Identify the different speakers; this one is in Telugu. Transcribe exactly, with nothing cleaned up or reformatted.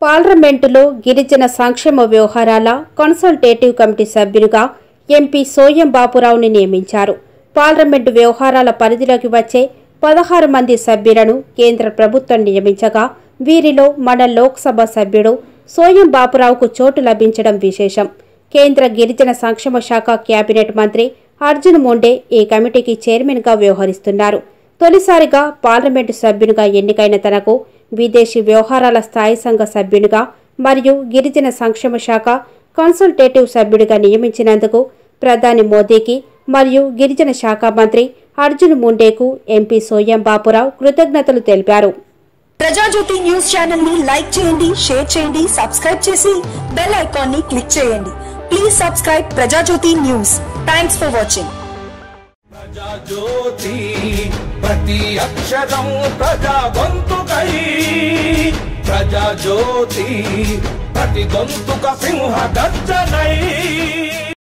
Speaker 1: పార్లమెంటులో గిరిజన సంక్షేమ వ్యవహారాల కన్సల్టేటివ్ కమిటీ సభ్యులుగా ఎంపీ సోయం బాపురావుని నియమించారు. పార్లమెంటు వ్యవహారాల పరిధిలోకి వచ్చే పదహారు మంది సభ్యులను కేంద్ర ప్రభుత్వం నియమించగా వీరిలో మన లోక్సభ సభ్యుడు సోయం బాపురావుకు చోటు లభించడం విశేషం. కేంద్ర గిరిజన సంక్షేమ శాఖ కేబినెట్ మంత్రి అర్జున్ ముండే ఈ కమిటీకి చైర్మన్గా వ్యవహరిస్తున్నారు. తొలిసారిగా పార్లమెంటు సభ్యునిగా ఎన్నికైన తనకు విదేశీ వ్యవహారాల స్థాయి సంఘ సభ్యునిగా మరియు గిరిజన సంక్షేమ శాఖ కన్సల్టేటివ్ సభ్యుడిగా నియమించినందుకు ప్రధాని మోదీకి మరియు గిరిజన శాఖ మంత్రి అర్జున్ ముండేకు ఎంపీ సోయం బాపురావు కృతజ్ఞతలు తెలిపారు.
Speaker 2: ప్రజాజ్యోతి న్యూస్ ఛానల్ ని లైక్ చేయండి, షేర్ చేయండి, సబ్స్క్రైబ్ చేసి బెల్ ఐకాన్ ని క్లిక్ చేయండి. Please subscribe Prajajyothi news. Thanks for watching.
Speaker 3: Prajajyothi ప్రతి అక్షరం ప్రజా గొంతుకై, ప్రజాజ్యోతి ప్రతి గొంతుక సింహ గర్జనై.